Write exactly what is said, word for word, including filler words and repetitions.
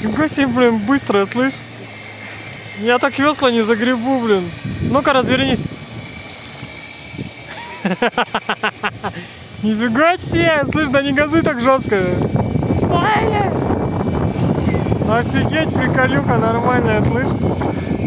Фига себе, блин, быстро, слышь. Я так весла не загребу, блин. Ну-ка, развернись. Нифига себе, слышь, да не газуй так жестко. Офигеть, приколюха нормальная, слышь.